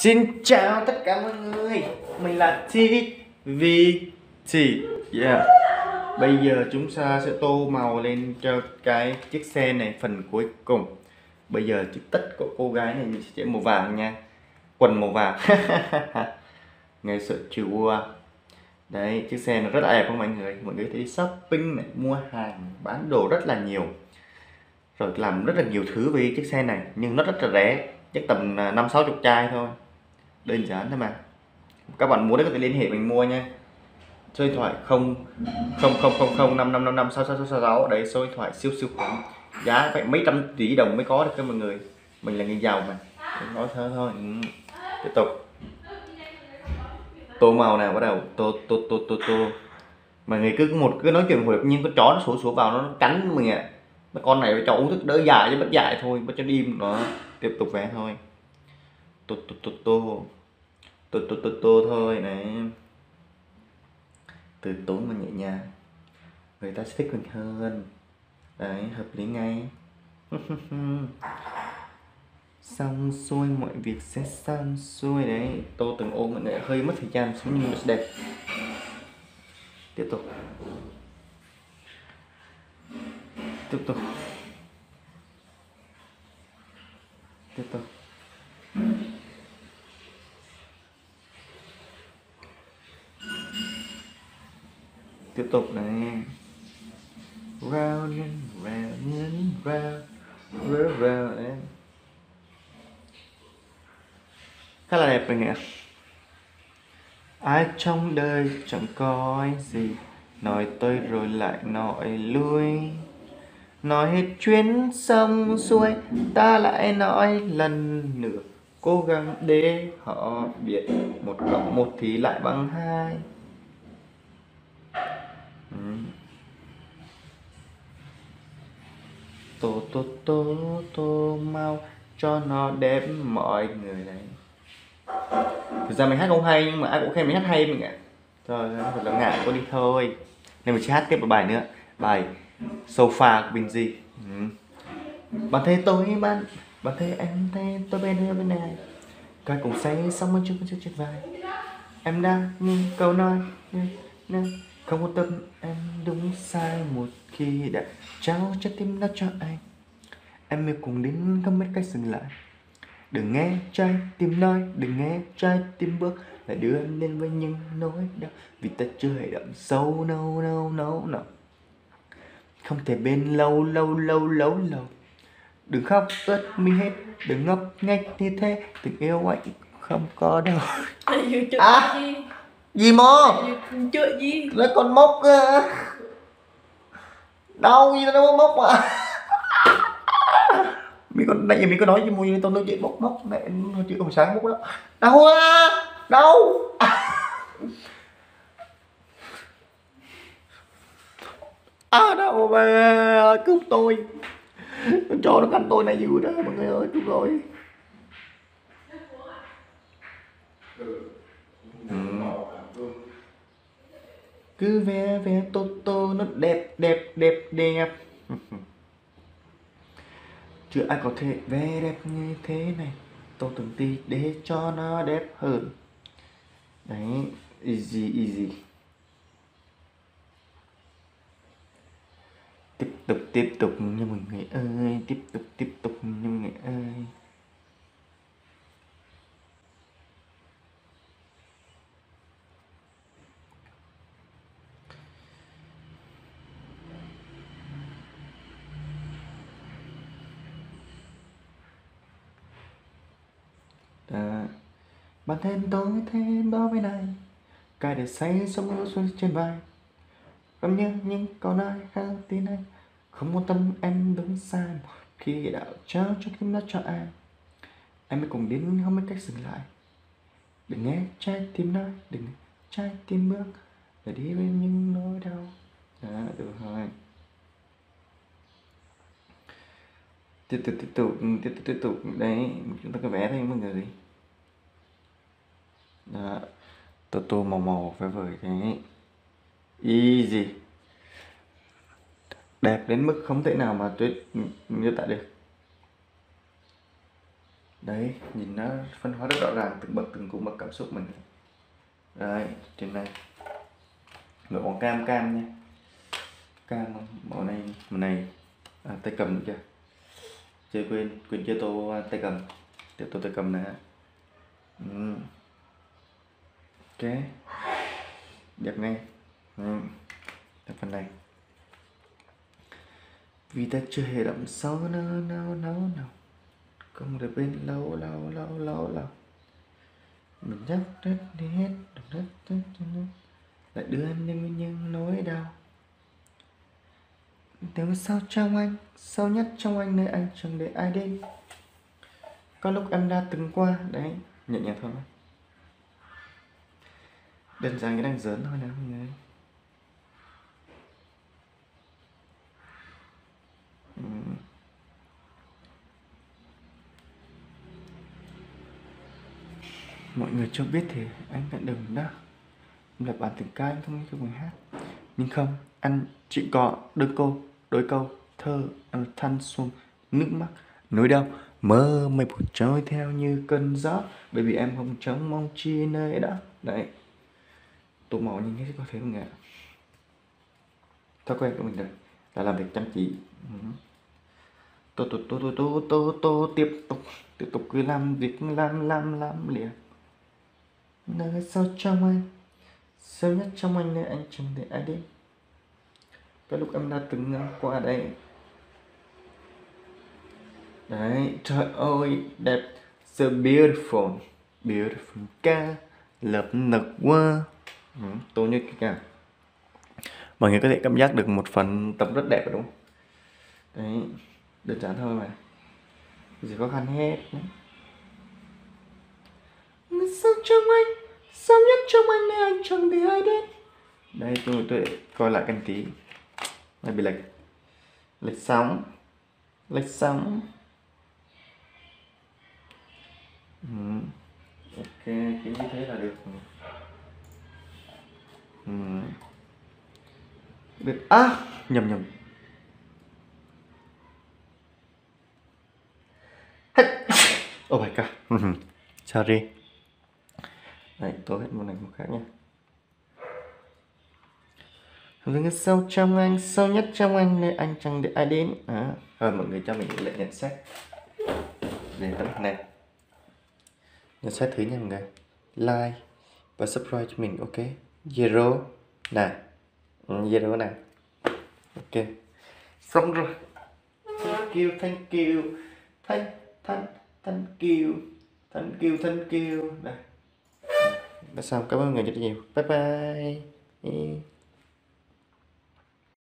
Xin chào tất cả mọi người, mình là TVT. Yeah. Bây giờ chúng ta sẽ tô màu lên cho cái chiếc xe này phần cuối cùng. Bây giờ chiếc tất của cô gái này mình sẽ chỉnh màu vàng nha. Quần màu vàng. Ngày sợ chịu. Đấy, chiếc xe nó rất là đẹp không mọi người. Mọi người thấy shopping này, mua hàng, bán đồ rất là nhiều. Rồi làm rất là nhiều thứ với chiếc xe này, nhưng nó rất là rẻ, chắc tầm 50-60 chai thôi. Đơn giản thôi mà. Các bạn muốn đấy có thể liên hệ mình mua nha. Số điện thoại 0000555566666. Đấy, số điện thoại siêu siêu khủng. Giá phải mấy trăm tỷ đồng mới có được các mọi người. Mình là người giàu mà. Nói thế thôi. Tiếp tục. Tô màu nào bắt đầu. Tô. Mọi người cứ nói chuyện hồi nhưng con chó nó sủa vào nó cắn mình ạ. Mấy con này cho uống thức đỡ dài chứ bất dại thôi, bất cho im nó tiếp tục vẽ thôi. Tô thôi này, từ tốn mà nhẹ nhàng, người ta sẽ thích mình hơn. Đấy, hợp lý ngay. Xong xuôi mọi việc sẽ xong xuôi đấy. Tô từng ôm mọi người hơi mất thời gian xuống nhưng mà sẽ đẹp. Tiếp tục. Tiếp tục. Tiếp tục này. Round and round and round đấy. Khá là đẹp rồi nhỉ. Ai trong đời chẳng có gì, nói tới rồi lại nói lui. Nói hết chuyến xong xuôi, ta lại nói lần nữa. Cố gắng để họ biết 1+1 thì lại bằng 2. Tô mau cho nó đẹp mọi người này. Thực ra mình hát không hay nhưng mà ai cũng khen mình hát hay mình ạ. Rồi, thật là ngại có đi thôi. Nên mình sẽ hát tiếp một bài nữa. Bài Sofa của Bình Di. Bạn thấy tôi bạn thấy em thấy tôi bên này. Cái cùng say xong mới chưa chết vai. Em đã nhưng câu nói không quan tâm em đúng sai một khi đã trao trái tim đó cho anh. Em yêu cùng đến không biết cách dừng lại. Đừng nghe trái tim nói, đừng nghe trái tim bước lại đưa em đến với những nỗi đau. Vì ta chưa hề đậm sâu no. Không thể bên lâu. Đừng khóc ướt mi hết, đừng ngốc nghếch như thế. Tình yêu anh không có đâu. Gì mô? Chuyện gì? Lấy con mốc đau gì đâu mốc mà. Mình có nói với môi tôi nói chuyện mốc mẹ nói chuyện còn sáng mốc đó. Đau đau. Đau mà cứu tôi. Con chó nó cắn tôi này dữ đó mọi người ơi, cứu rồi. Cứ vẽ tô nó đẹp. Chưa ai có thể vẽ đẹp như thế này. Tô từng tí để cho nó đẹp hơn. Đấy, easy. Tiếp tục nha mọi người ơi, tiếp tục nha mọi người ơi. Bản thân tôi thêm bao bên này, cái để say sông mưa xuân trên vai. Không nhớ những câu nói khang tin anh, không quan tâm em đúng sai khi đạo trao cho tim nó cho ai. Em mới cùng đến không biết cách dừng lại. Đừng nghe trái tim nói, đừng nghe trái tim bước để đi bên những nỗi đau. Được rồi. Tiếp tục đấy, chúng ta cứ vẽ thôi mọi người. Đó, tô màu vời thế. Easy. Đẹp đến mức không thể nào mà miêu tả được. Đấy, nhìn nó phân hóa rất rõ ràng từng cung bậc cảm xúc mình. Đấy, trên này nổi màu cam cam nha, cam màu này tay cầm được chưa? Chơi quên chơi tô tay cầm, tô tay cầm nè. Ok, đẹp ngay. Phần này vì ta chưa hề đậm sâu nào không được bên lâu mình nhắc rất đi hết rất lại đưa em đến những nỗi đau. Nếu sao trong anh, sâu nhất trong anh nơi anh chẳng để ai đến. Có lúc em đã từng qua. Đấy, nhẹ nhàng thôi. Đơn giản cái đang giỡn thôi nè mọi người. Mọi người cho biết thì anh đã đừng đó lập bản tình ca anh không nghe cho người hát. Nhưng không, anh chỉ có đôi câu thơ anh thanh xuân nước mắt nỗi đau mơ mây buồn trôi theo như cơn gió, bởi vì em không trông mong chi nơi đó. Đấy, tụ màu nhìn thấy có thể không ạ? Thói quen của mình rồi là làm việc chăm chỉ. Tô tiếp tục cứ làm việc làm liền. Nơi sâu trong anh, sâu nhất trong anh nơi anh chẳng để ai đến. Cái lúc em đã từng qua đây. Đấy, trời ơi đẹp, so beautiful ca lập nực quá. Tôi như cái cả mọi người có thể cảm giác được một phần tập rất đẹp rồi đúng không? Đấy, đơn giản thôi mà, gì khó khăn hết. Sâu trong anh, sâu nhất trong anh nơi anh chẳng để ai đến. Đây tôi để coi lại căn tí. Này bị lệch sóng. Ok, cứ như thế là được. Được nhầm. Oh my god. Sorry. Đấy, tôi hết một này một khác nha. Lưng sâu trong anh, sâu nhất trong anh nơi anh chẳng để ai đến. Rồi mọi người cho mình lệ nhận xét về tấm này. Nhận xét thứ nha mọi người. Like và subscribe cho mình, ok. Zero này. Zero này. Ok. Xong rồi. Thank you. Thank you. Đây. Đã xong, cảm ơn mọi người rất nhiều. Bye bye.